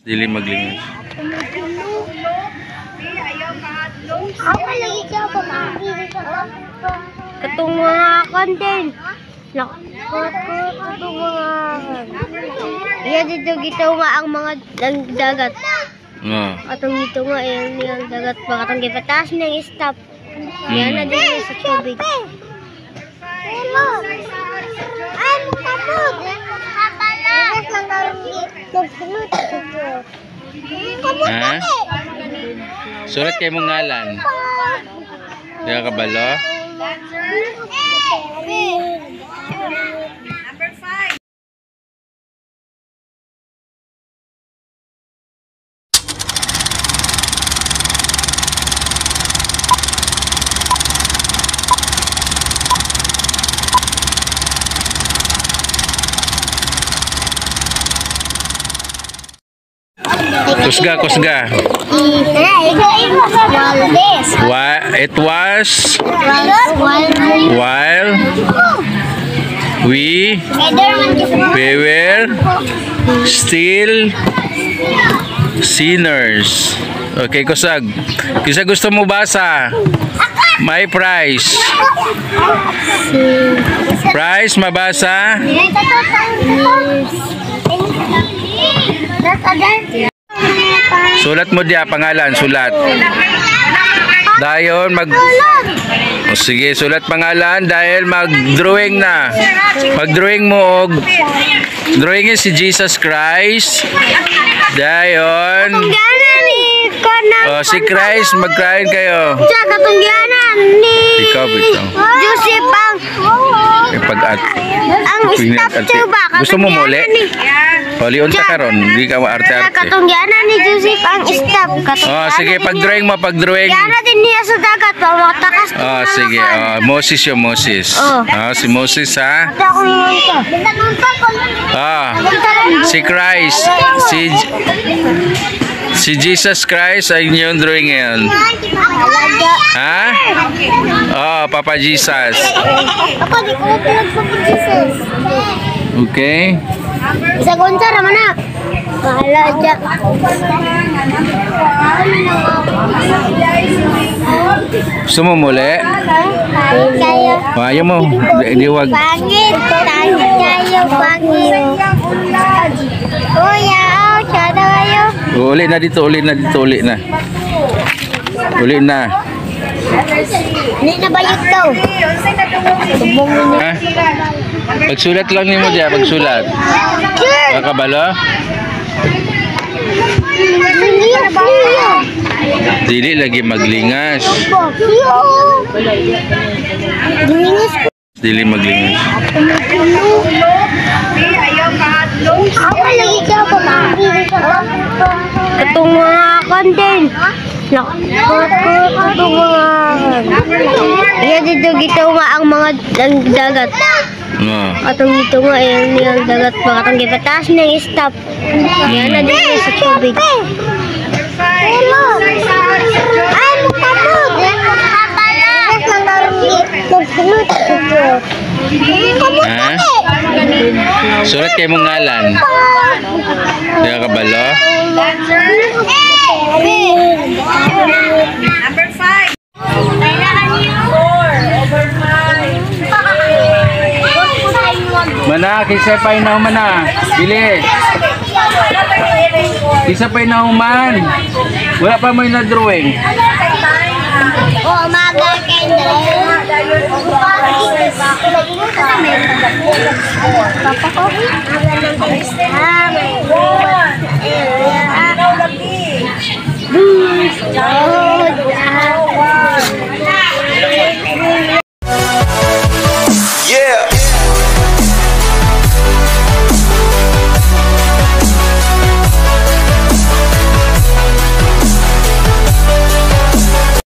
Dili maglingas. Katong mga content. Katong mga iya dito gito nga ang mga dagat. Katong dito nga yung dagat pa katong gipataas niyang stop. Yan na din sa tubig. Hello. Ay, mukapod. Ha? Sulat kayo mong ngalan. Di ka kabalo? Kusga. It was while we were still sinners. Okay, kusag. Kisa gusto mo basa? My prize. Prize mabasa? Sulat mo dia pangalan, sulat. Dayon sige, sulat pangalan dahil mag-drawing na. Mag-drawing mo og drawing si Jesus Christ. Dayon si Christ, mag-cry kayo. Katungganan ni Ikaw bitaw. Joseph ang statue ba? Gusto mo muli? Lion ta karon, di ka arte-arte. Katungganan ni Joseph ang stop. Sige, pag-drawing mo, pag-drawing. Yana din niya sa dagat pa matakas. Sige. Moses yung Moses. Si Moses ha. Si Christ. Si Jesus Christ ay inyong drawing ngayon. Ha? Papa Jesus. Ako di ko pinag Papa Jesus. Okay. Isa gonsa naman na. Bahala dyan. Gusto mo muli? Kayo. Ayaw mo. Hindi wag. Pangit. Kayo pangit. Kuya, sada kayo. Uli na. Hindi na bayot daw. Ha? Pagsulat lang niyo mo diya, pagsulat. Kakabalo? Dili lagi maglingas. Dili maglingas. Ako lagi siya pa katong mga content. Katong mga iya dito gito nga ang mga dagat. Katong dito nga yung dagat pa katong gipataas niyang stop. Yan na din sa tubig. Hello. Ay, mukapod. Ha? Sulat kayo mong ngalan. Di ka kabalo? Number 5. Mana, kisa pa inahuman na. Bilis. Kisa pa inahuman. Wala pa mo yung na-drawing. Umaga kayo. Papa ko.